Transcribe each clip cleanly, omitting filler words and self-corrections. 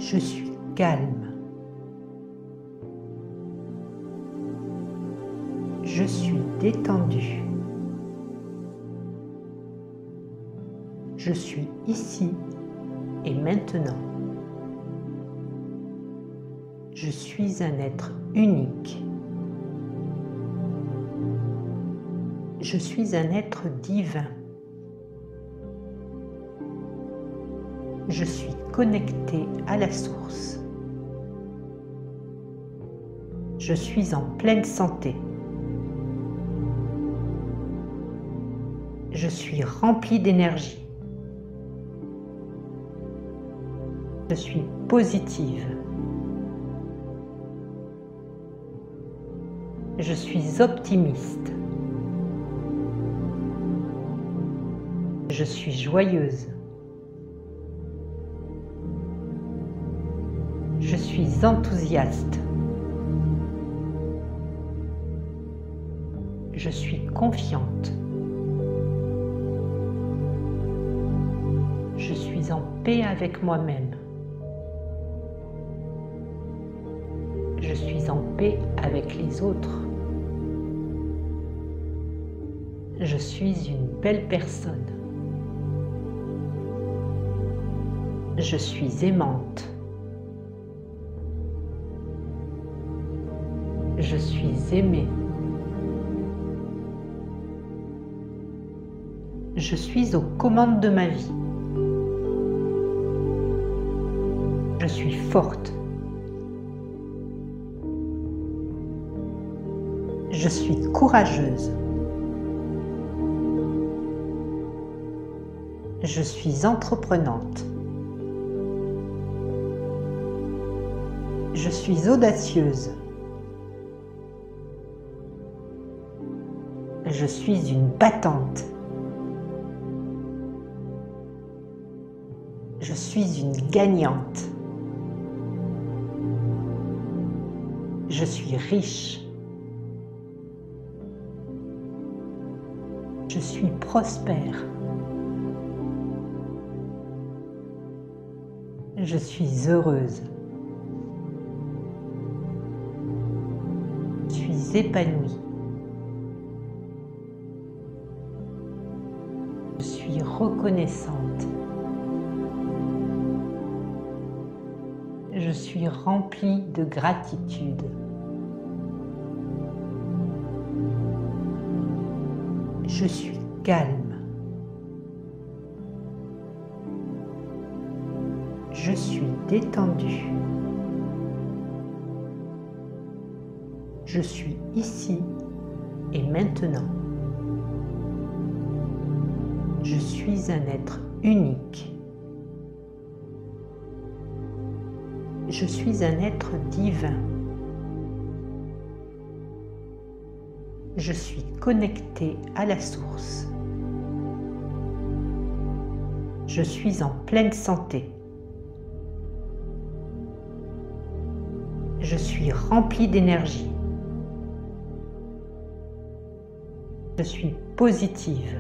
Je suis calme. Je suis détendu. Je suis ici et maintenant. Je suis un être unique. Je suis un être divin. Je suis connecté à la source. Je suis en pleine santé. Je suis rempli d'énergie. Je suis positive. Je suis optimiste. Je suis joyeuse. Je suis enthousiaste. Je suis confiante. Je suis en paix avec moi-même. Je suis en paix avec les autres. Je suis une belle personne. Je suis aimante. Je suis aimée. Je suis aux commandes de ma vie. Je suis forte. Je suis courageuse. Je suis entreprenante. Je suis audacieuse. Je suis une battante. Je suis une gagnante. Je suis riche. Je suis prospère. Je suis heureuse. Je suis épanouie. Je suis reconnaissante. Je suis remplie de gratitude. Je suis calme. Je suis détendue. Je suis ici et maintenant. Je suis un être unique. Je suis un être divin. Je suis connecté à la source. Je suis en pleine santé. Je suis rempli d'énergie. Je suis positive.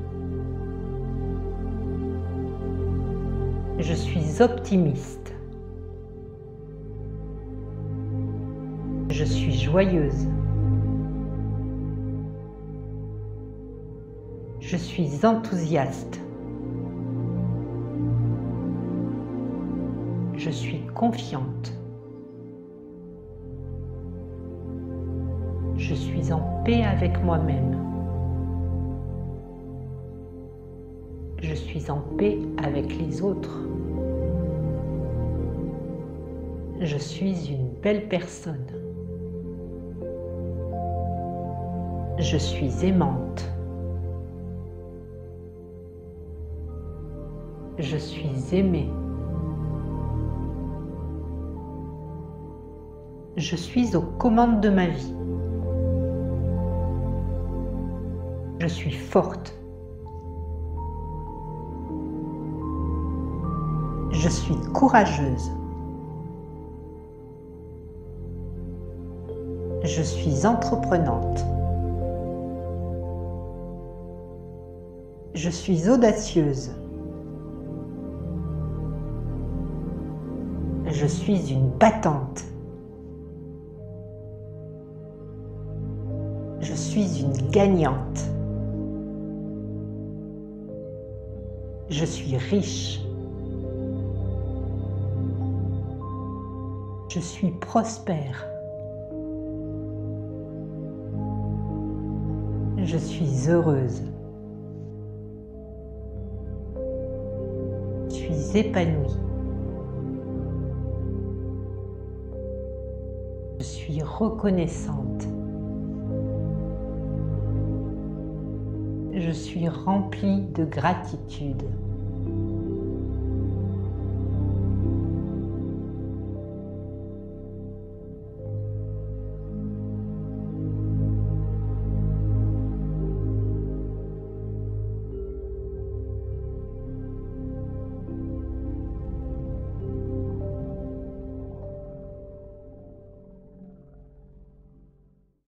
Je suis optimiste. Je suis joyeuse. Je suis enthousiaste. Je suis confiante. Je suis en paix avec moi-même. Je suis en paix avec les autres. Je suis une belle personne. Je suis aimante. Je suis aimée. Je suis aux commandes de ma vie. Je suis forte. Je suis courageuse. Je suis entreprenante. Je suis audacieuse. Je suis une battante. Je suis une gagnante. Je suis riche. Je suis prospère. Je suis heureuse. Je suis épanouie. Je suis reconnaissante. Je suis remplie de gratitude.